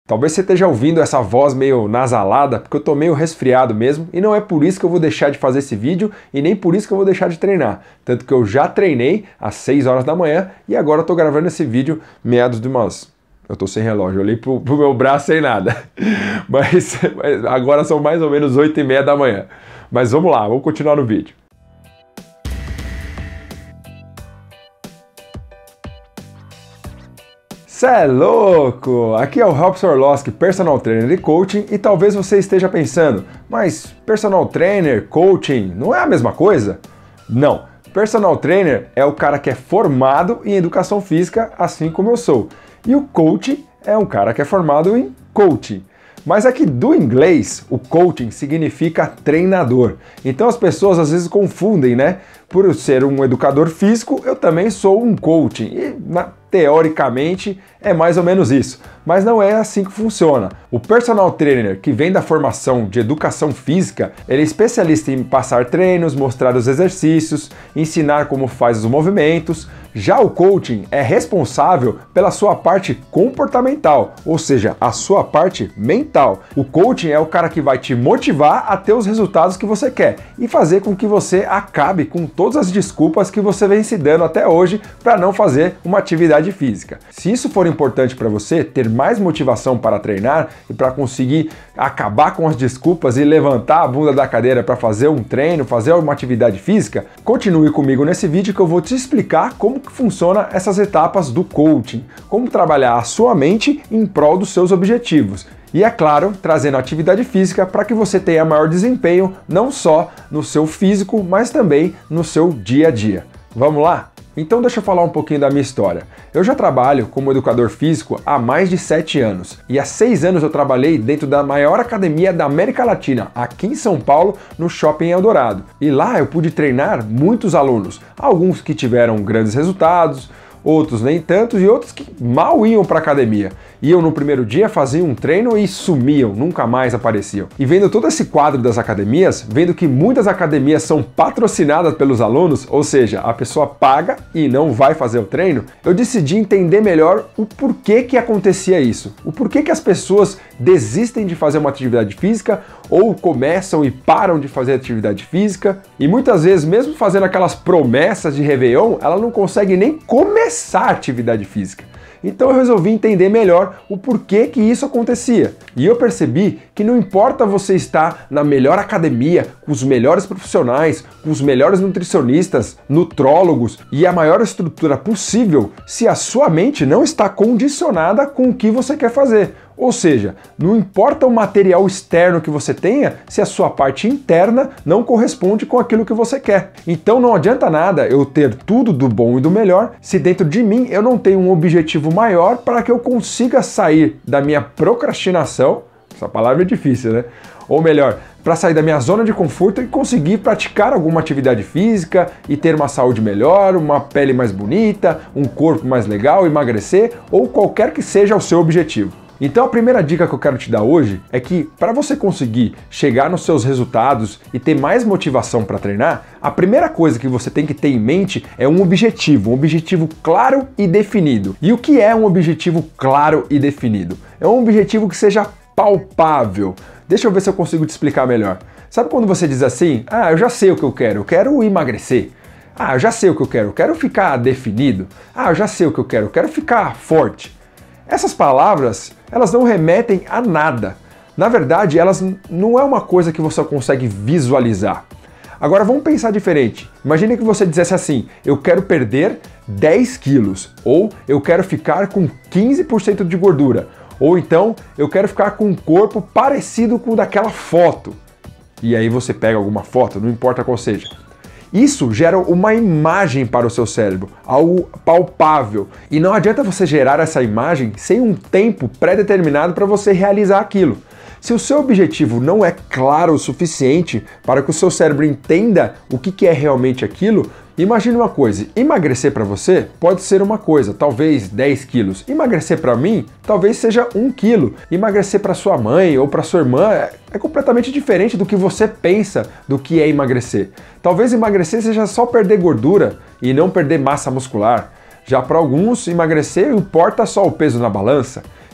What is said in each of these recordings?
Talvez você esteja ouvindo essa voz meio nasalada, porque eu tô meio resfriado mesmo, e não é por isso que eu vou deixar de fazer esse vídeo e nem por isso que eu vou deixar de treinar. Tanto que eu já treinei às 6 horas da manhã e agora eu tô gravando esse vídeo meados de umas... Eu tô sem relógio, eu olhei pro meu braço sem nada. Mas agora são mais ou menos 8h30 da manhã. Mas vamos lá, vamos continuar no vídeo. Cê é louco! Aqui é o Robson Orlowski, personal trainer e coaching, e talvez você esteja pensando, mas personal trainer, coaching, não é a mesma coisa? Não, personal trainer é o cara que é formado em educação física, assim como eu sou. E o coaching é um cara que é formado em coaching. Mas aqui do inglês, o coaching significa treinador. Então as pessoas às vezes confundem, né? Por eu ser um educador físico, eu também sou um coaching. E teoricamente é mais ou menos isso. Mas não é assim que funciona. O personal trainer, que vem da formação de educação física, ele é especialista em passar treinos, mostrar os exercícios, ensinar como faz os movimentos. Já o coaching é responsável pela sua parte comportamental, ou seja, a sua parte mental. O coaching é o cara que vai te motivar a ter os resultados que você quer e fazer com que você acabe com todas as desculpas que você vem se dando até hoje para não fazer uma atividade física. Se isso for importante para você, ter mais motivação para treinar e para conseguir acabar com as desculpas e levantar a bunda da cadeira para fazer um treino, fazer uma atividade física, continue comigo nesse vídeo que eu vou te explicar como que funciona essas etapas do coaching, como trabalhar a sua mente em prol dos seus objetivos. E é claro, trazendo atividade física para que você tenha maior desempenho, não só no seu físico, mas também no seu dia a dia. Vamos lá? Então deixa eu falar um pouquinho da minha história. Eu já trabalho como educador físico há mais de 7 anos e há 6 anos eu trabalhei dentro da maior academia da América Latina, aqui em São Paulo, no Shopping Eldorado. E lá eu pude treinar muitos alunos, alguns que tiveram grandes resultados, outros nem tantos e outros que mal iam para a academia. Iam no primeiro dia, faziam um treino e sumiam, nunca mais apareciam. E vendo todo esse quadro das academias, vendo que muitas academias são patrocinadas pelos alunos, ou seja, a pessoa paga e não vai fazer o treino, eu decidi entender melhor o porquê que acontecia isso. O porquê que as pessoas desistem de fazer uma atividade física ou começam e param de fazer atividade física e muitas vezes, mesmo fazendo aquelas promessas de Réveillon, ela não consegue nem começar a atividade física. Então eu resolvi entender melhor o porquê que isso acontecia. E eu percebi que não importa você estar na melhor academia, com os melhores profissionais, com os melhores nutricionistas, nutrólogos e a maior estrutura possível, se a sua mente não está condicionada com o que você quer fazer. Ou seja, não importa o material externo que você tenha, se a sua parte interna não corresponde com aquilo que você quer. Então não adianta nada eu ter tudo do bom e do melhor, se dentro de mim eu não tenho um objetivo maior para que eu consiga sair da minha procrastinação, essa palavra é difícil, né? Ou melhor, para sair da minha zona de conforto e conseguir praticar alguma atividade física e ter uma saúde melhor, uma pele mais bonita, um corpo mais legal, emagrecer ou qualquer que seja o seu objetivo. Então a primeira dica que eu quero te dar hoje é que para você conseguir chegar nos seus resultados e ter mais motivação para treinar, a primeira coisa que você tem que ter em mente é um objetivo claro e definido. E o que é um objetivo claro e definido? É um objetivo que seja palpável. Deixa eu ver se eu consigo te explicar melhor. Sabe quando você diz assim, eu já sei o que eu quero emagrecer. Eu já sei o que eu quero ficar definido. Eu já sei o que eu quero ficar forte. Essas palavras, elas não remetem a nada. Na verdade, elas não é uma coisa que você consegue visualizar. Agora vamos pensar diferente. Imagine que você dissesse assim, eu quero perder 10 quilos, ou eu quero ficar com 15% de gordura, ou então eu quero ficar com um corpo parecido com o daquela foto. E aí você pega alguma foto, não importa qual seja. Isso gera uma imagem para o seu cérebro, algo palpável. E não adianta você gerar essa imagem sem um tempo pré-determinado para você realizar aquilo. Se o seu objetivo não é claro o suficiente para que o seu cérebro entenda o que é realmente aquilo, imagine uma coisa, emagrecer para você pode ser uma coisa, talvez 10 quilos. Emagrecer para mim, talvez seja 1 quilo. Emagrecer para sua mãe ou para sua irmã é completamente diferente do que você pensa do que é emagrecer. Talvez emagrecer seja só perder gordura e não perder massa muscular. Já para alguns, emagrecer importa só o peso na balança.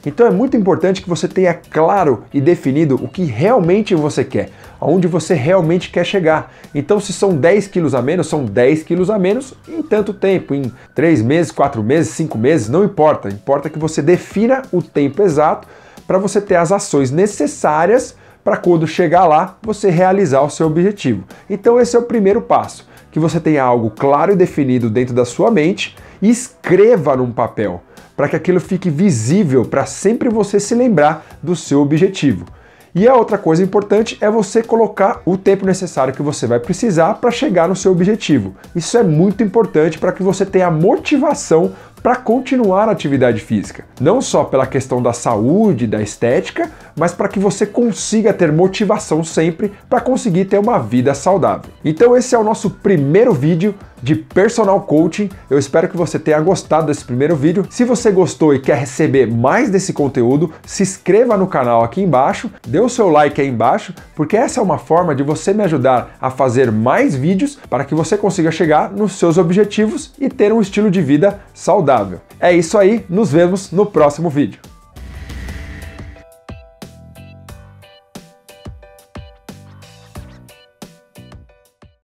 Então é muito importante que você tenha claro e definido o que realmente você quer, aonde você realmente quer chegar. Então se são 10 quilos a menos, são 10 quilos a menos em tanto tempo, em 3 meses, 4 meses, 5 meses, não importa. Importa que você defina o tempo exato para você ter as ações necessárias para quando chegar lá, você realizar o seu objetivo. Então esse é o primeiro passo, que você tenha algo claro e definido dentro da sua mente e escreva num papel, para que aquilo fique visível, para sempre você se lembrar do seu objetivo. E a outra coisa importante é você colocar o tempo necessário que você vai precisar para chegar no seu objetivo. Isso é muito importante para que você tenha motivação para continuar a atividade física. Não só pela questão da saúde, da estética, mas para que você consiga ter motivação sempre para conseguir ter uma vida saudável. Então esse é o nosso primeiro vídeo de personal coaching. Eu espero que você tenha gostado desse primeiro vídeo. Se você gostou e quer receber mais desse conteúdo, se inscreva no canal aqui embaixo, dê o seu like aí embaixo, porque essa é uma forma de você me ajudar a fazer mais vídeos para que você consiga chegar nos seus objetivos e ter um estilo de vida saudável. É isso aí, nos vemos no próximo vídeo.